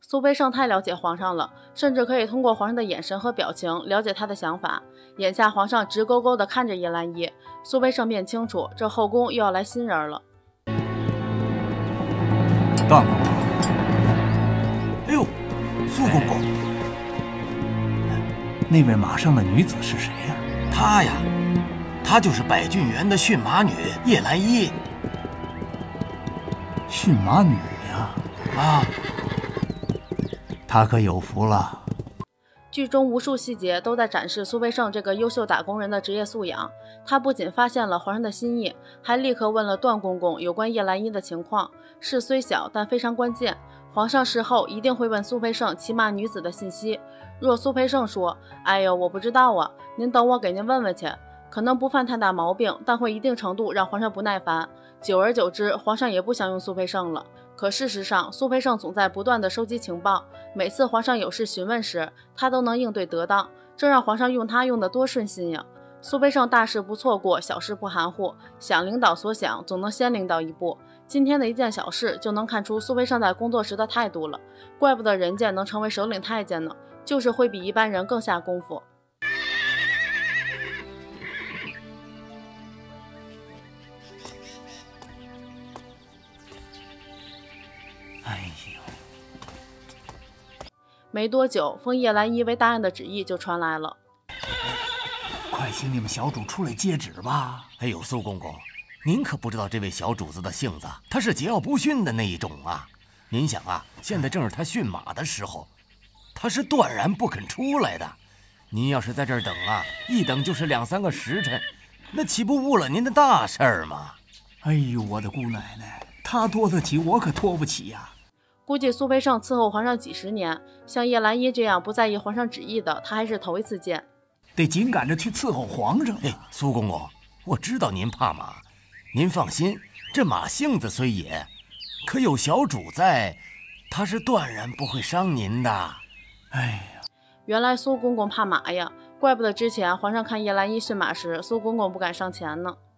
苏培盛太了解皇上了，甚至可以通过皇上的眼神和表情了解他的想法。眼下皇上直勾勾地看着叶澜依，苏培盛便清楚这后宫又要来新人了。 段公公， 哎呦，苏公公， 那位马上的女子是谁呀？ 她呀，她就是百俊园的驯马女叶澜依。 驯马女呀？ 啊， 她可有福了。 剧中无数细节都在展示苏培盛这个优秀打工人的职业素养。他不仅发现了皇上的心意，还立刻问了段公公有关叶澜依的情况。事虽小，但非常关键。皇上事后一定会问苏培盛骑马女子的信息。若苏培盛说：“哎呦，我不知道啊，您等我给您问问去。”可能不犯太大毛病，但会一定程度让皇上不耐烦。久而久之，皇上也不想用苏培盛了。可事实上，苏培盛总在不断地收集情报，每次皇上有事询问时，他都能应对得当，这让皇上用他用得多顺心呀。苏培盛大事不错过，小事不含糊，想领导所想，总能先领导一步。今天的一件小事就能看出苏培盛在工作时的态度了，怪不得人家能成为首领太监呢，就是会比一般人更下功夫。 哎呦！ 没多久，封叶澜依为大案的旨意就传来了。 快请你们小主出来接旨吧。 哎呦，苏公公，您可不知道这位小主子的性子，他是桀骜不驯的那一种啊。您想啊，现在正是他驯马的时候，他是断然不肯出来的。您要是在这儿等啊，一等就是2、3个时辰，那岂不误了您的大事儿吗？ 哎呦，我的姑奶奶，他拖得起，我可拖不起呀。 估计苏培盛伺候皇上几十年，像叶澜依这样不在意皇上旨意的，他还是头一次见。 得紧赶着去伺候皇上。 哎，苏公公，我知道您怕马，您放心，这马性子虽野，可有小主在，他是断然不会伤您的。 哎呀， 原来苏公公怕马呀，怪不得之前皇上看叶澜依驯马时，苏公公不敢上前呢。